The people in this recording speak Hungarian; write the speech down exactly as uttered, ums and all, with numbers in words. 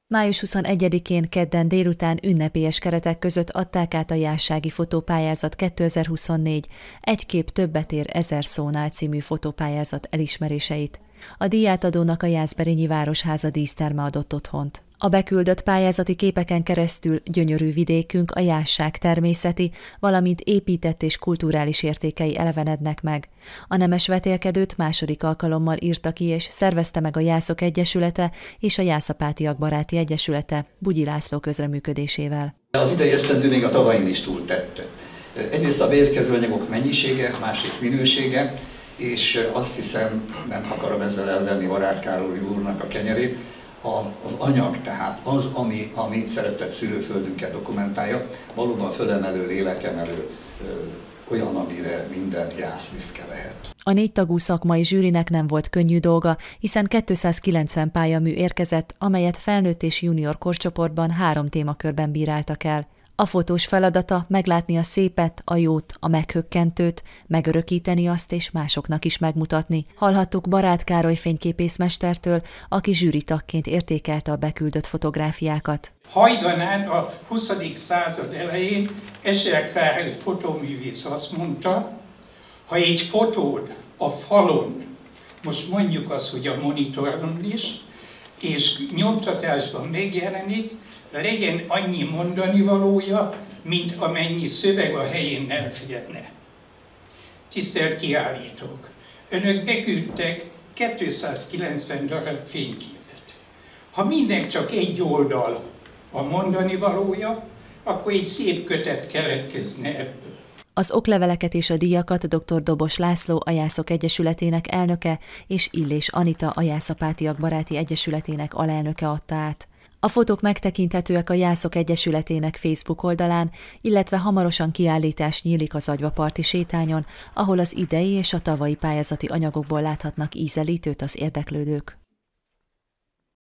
május huszonegyedikén kedden délután ünnepélyes keretek között adták át a Jászsági Fotópályázat kétezer-huszonnégy Egy kép többet ér ezer szónál című fotópályázat elismeréseit. A díjátadónak a Jászberényi Városháza díszterme adott otthont. A beküldött pályázati képeken keresztül gyönyörű vidékünk, a Jászság természeti, valamint épített és kulturális értékei elevenednek meg. A nemes vetélkedőt második alkalommal írta ki és szervezte meg a Jászok Egyesülete és a Jászapátiak Baráti Egyesülete Bugyi László közreműködésével. Az idei esztendő még a tavain is túltette. Egyrészt a beérkező anyagok mennyisége, másrészt minősége, és azt hiszem, nem akarom ezzel elvenni Varát Károly úrnak a kenyerét, az anyag, tehát az, ami, ami szeretett szülőföldünket dokumentálja, valóban fölemelő, lélekemelő, olyan, amire minden jász büszke lehet. A négy tagú szakmai zsűrinek nem volt könnyű dolga, hiszen kétszázkilencven pályamű érkezett, amelyet felnőtt és junior korcsoportban három témakörben bíráltak el. A fotós feladata meglátni a szépet, a jót, a meghökkentőt, megörökíteni azt és másoknak is megmutatni. Hallhattuk Barát Károly fényképészmestertől, aki zsűritagként értékelte a beküldött fotográfiákat. Hajdanán a huszadik század elején Escher Károly fotóművész azt mondta, ha egy fotód a falon, most mondjuk azt, hogy a monitoron is, és nyomtatásban megjelenik, legyen annyi mondani valója, mint amennyi szöveg a helyén elférne. Tisztelt kiállítók! Önök beküldtek kétszázkilencven darab fényképet. Ha minden csak egy oldal a mondani valója, akkor egy szép kötet keletkezne ebből. Az okleveleket és a díjakat dr. Dobos László, a Jászok Egyesületének elnöke, és Illés Anita, a Jászapátiak Baráti Egyesületének alelnöke adta át. A fotók megtekinthetőek a Jászok Egyesületének Facebook oldalán, illetve hamarosan kiállítás nyílik a Zagyvaparti sétányon, ahol az idei és a tavalyi pályázati anyagokból láthatnak ízelítőt az érdeklődők.